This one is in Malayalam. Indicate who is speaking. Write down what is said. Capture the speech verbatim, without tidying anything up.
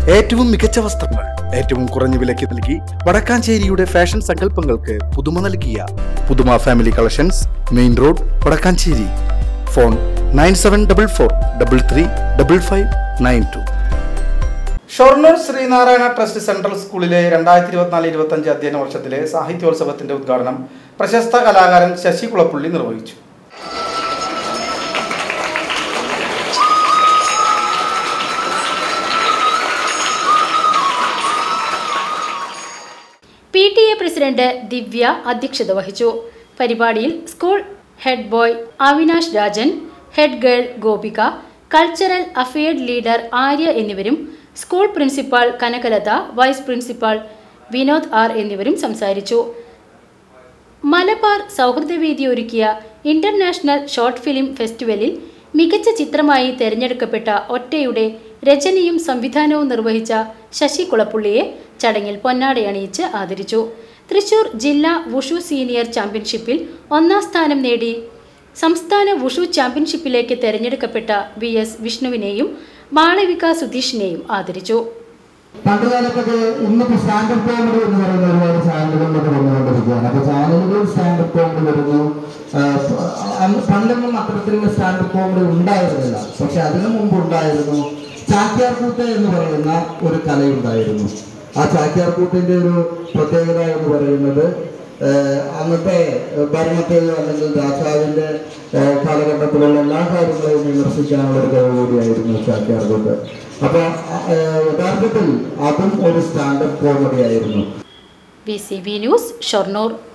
Speaker 1: ഏറ്റവും മികച്ച വസ്ത്രങ്ങൾ ഏറ്റവും കുറഞ്ഞ വിലയ്ക്ക് നൽകി വടക്കാഞ്ചേരിയുടെ ഫാഷൻ സങ്കല്പങ്ങൾക്ക് പുതുമ നൽകിയ Puthuma family collections, main road, Vadakkanchery. Phone nine seven double four double three double five nine two. Shoranur Sreenarayana trust central സ്കൂളിലെ രണ്ടായിരത്തി ഇരുപത്തിനാല് ഇരുപത്തി അഞ്ച് അധ്യയന വർഷത്തിലെ സാഹിത്യോത്സവത്തിന്റെ ഉദ്ഘാടനം പ്രശസ്ത കലാകാരൻ ശശി കുളപ്പുള്ളി നിർവഹിച്ചു.
Speaker 2: P T A president Divya അധ്യക്ഷത വഹിച്ചു. പരിപാടിയിൽ school head boy Avinash Rajan, head girl Gopika, cultural affairs leader Arya എന്നിവരും school principal Kanakalatha, vice principal Vinod R എന്നിവരും സംസാരിച്ചു. മലബാർ സൗഹൃദവേദി ഒരുക്കിയ ഇന്റർനാഷണൽ ഷോർട്ട് ഫിലിം ഫെസ്റ്റിവലിൽ മികച്ച ചിത്രമായി തെരഞ്ഞെടുക്കപ്പെട്ട ഒറ്റയുടെ രചനയും സംവിധാനവും നിർവഹിച്ച ശശി കുളപ്പുള്ളിയെ ചടങ്ങിൽ പൊന്നാടയണിയിച്ച് ആദരിച്ചു. തൃശൂർ ജില്ലാ വുഷു സീനിയർ ചാമ്പ്യൻഷിപ്പിൽ ഒന്നാം സ്ഥാനം നേടി സംസ്ഥാന വുഷു ചാമ്പ്യൻഷിപ്പിലേക്ക് തെരഞ്ഞെടുക്കപ്പെട്ട വി എസ് വിഷ്ണുവിനെയും മാളവിക സുധീഷിനെയും ആദരിച്ചു.
Speaker 3: പണ്ടുകാലത്തൊക്കെ ഇന്നിപ്പോൾ സ്റ്റാൻഡപ്പ് കോമഡി എന്ന് പറയുന്ന ഒരുപാട് ചാനലുകളിലൊക്കെ വന്നുകൊണ്ടിരിക്കുകയാണ്. അപ്പോൾ ചാനലുകളിൽ സ്റ്റാൻഡപ്പ് കോമഡി വരുന്നു. പണ്ടൊന്നും അത്തരത്തിലുള്ള സ്റ്റാൻഡപ്പ് കോമഡി ഉണ്ടായിരുന്നില്ല. പക്ഷെ അതിനു മുമ്പ് ഉണ്ടായിരുന്നു ചാക്യാർകൂത്ത് എന്ന് പറയുന്ന ഒരു കലയുണ്ടായിരുന്നു. ആ ചാക്യാർകൂത്തിന്റെ ഒരു പ്രത്യേകത എന്ന് പറയുന്നത് അന്നത്തെ ഭരണത്തെയോ അല്ലെങ്കിൽ രാജാവിൻ്റെ കാലഘട്ടത്തിലുള്ള എല്ലാ കാര്യങ്ങളെയും വിമർശിക്കാനുള്ള ഒരു കഴിവ് കൂടിയായിരുന്നു ചാക്യാർകൂത്ത്. അപ്പോൾ യഥാർത്ഥത്തിൽ അതും ഒരു സ്റ്റാൻഡപ്പ് കോമഡി ആയിരുന്നു.
Speaker 2: V C B news, Shoranur.